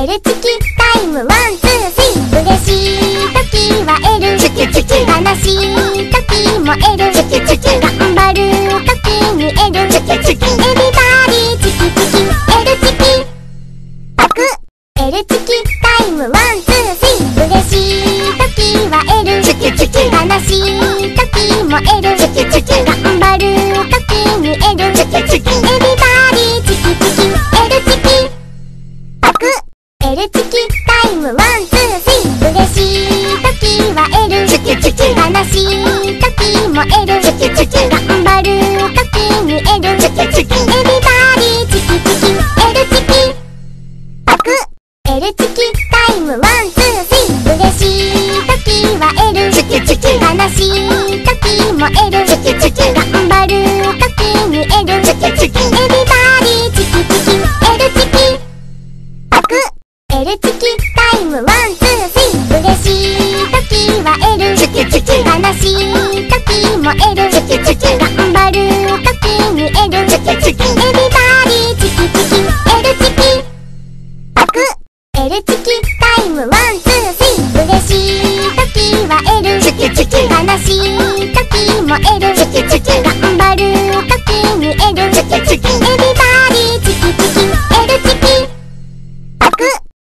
L チキタイムワンツースリー。嬉しい時は L チキチキ、悲しい時も L チキチキ、頑張る時に L チキチキ、エビバディチキチキ L チキパク L チキタイムワンツースリー。嬉しい時は L チキチキ、悲しい時も L チキチキ、頑張る時に L チキチキ、エビバディチキチキ L チキパク L チキタイムワンツースリー。嬉しい時は L チキチキ、悲しい時も L チキチキ、頑張る時に L チキチキ、エビバディチキチキ L チキパク L チキタイムワンツースリー。嬉しい時は L チキチキ、悲しい時も L チキチキ、頑張る時に L チキチキ、エビバディチキチキ L チキパク L チキタイムワンツースリー。嬉しい時は L チキチキ、悲しい時も L チキチキ、頑張る時に L チキチキ、エビバディチキチキ L チキパク L チキタイムワンツースリー。嬉しい時は L チキチキ、悲しい時も L チキチキ、頑張る時に L チキチキ、エビバディチキチキ L チキパク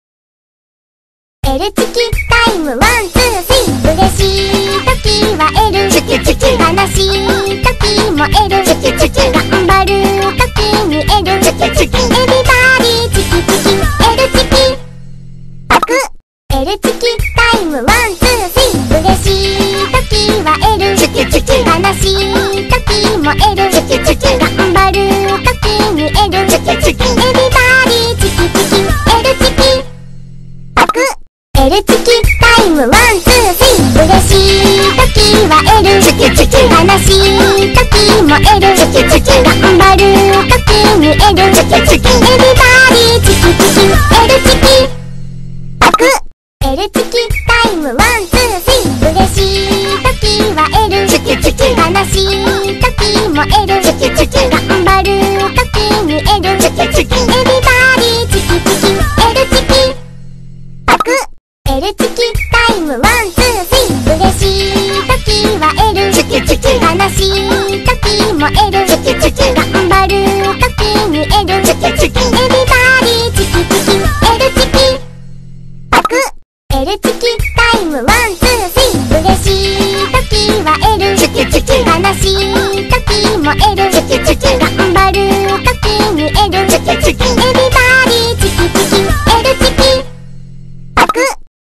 L チキタイムワンツースリー。嬉しい時は L チキチキ、悲しい時も L チキチキ、頑張る時に L チキチキ、エビバディチキチキ L チキパク L チキタイムワンツースリー。嬉しい時は L チキチキ、悲しい時も L チキチキ、頑張る時に L チキチキ、エビバディチキチキ L チキパクL チキタイムワンツースリー。嬉しい時は L チキチキ、悲しい時も L チキチキ、頑張る時に L チキチキ、エビバディチキチキ L チキパク L チキタイムワンツースリー。嬉しい時は L チキチキ、悲しい時も L チキチキ、頑張る時に L チキチキ、エビバディチキチキ L チキパクL チキタイムワンツースリー。嬉しい時は L チキチキ、悲しい時も L チキチキ、頑張る時に L チキチキ、エビバディチキチキ L チキパク L チキタイムワンツースリー。嬉しい時は L チキチキ、悲しい時も L チキチキ、頑張る時に L チキチキ、エビバディチキチキ L チキパク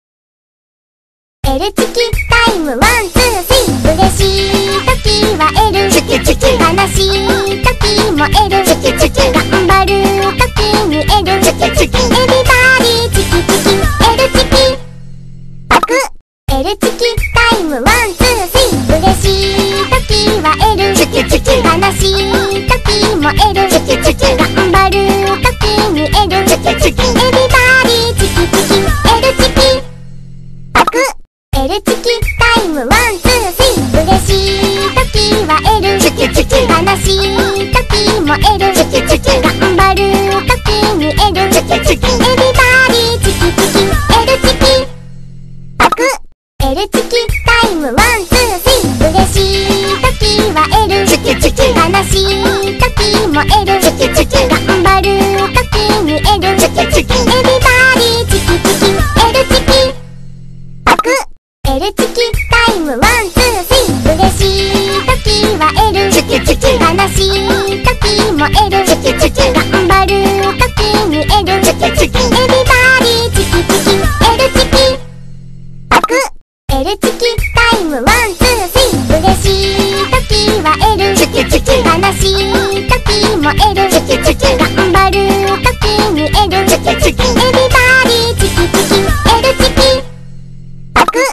L チキタイムワンツースリー。嬉しい時は L チキチキ、悲しい時も L チキチキ、頑張る時に L チキチキ、エビバディチキチキ L チキパク L チキタイムワンツースリー。嬉しい時は L チキチキ、悲しい時も L チキチキ、頑張る時に L チキチキ、エビバディチキチキ L チキパクL チキタイムワンツースリー。嬉しい時は L チキチキ、悲しい時も L チキチキ、頑張る時に L チキチキ、エビバディチキチキ L チキパク L チキタイムワンツースリー。嬉しい時は L チキチキ、悲しい時も L チキチキ、頑張る時に L チキチキ、エビバディチキチキ L チキパクL チキタイムワンツースリー。嬉しい時は L チキチキ、悲しい時も L チキチキ、頑張る時に L チキチキ、エビバディチキチキ L チキパク L チキタイムワンツースリー。嬉しい時は L チキチキ、悲しい時も L チキチキ、頑張る時に L チキチキ、エビバディチキチキ L チキパク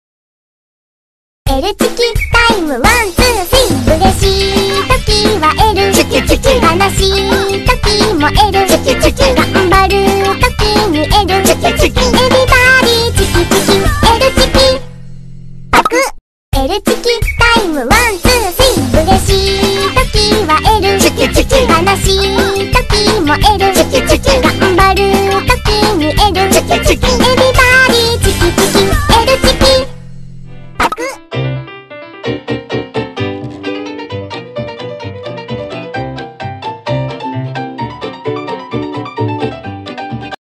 L チキタイムワンツースリー。嬉しい時は L チキチキ、悲しい時も L チキチキ、頑張る時に L チキチキ、エビバディチキチキ L チキパク L チキタイムワンツースリー。嬉しい時は L チキチキ、悲しい時も L チキチキ、頑張る時に L チキチキ